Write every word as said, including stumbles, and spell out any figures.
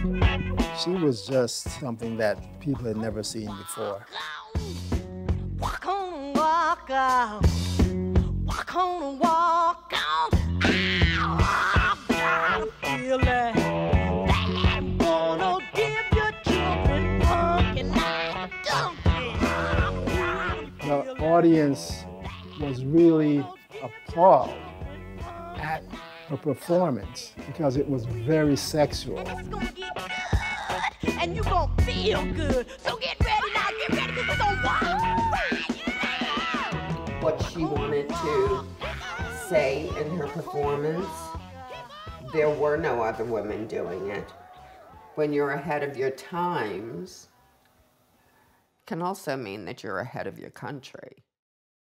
She was just something that people had never seen before. Walk on, walk out. Walk on, walk out. Ow, I've got a feeling that I'm gonna give your children pumpkin like donkey. The audience was really appalled at her performance because it was very sexual. It's gonna get good, and you're gonna feel good. So get ready now, get ready, because it's gonna walk right now. What she wanted to say in her performance, there were no other women doing it. When you're ahead of your times, can also mean that you're ahead of your country.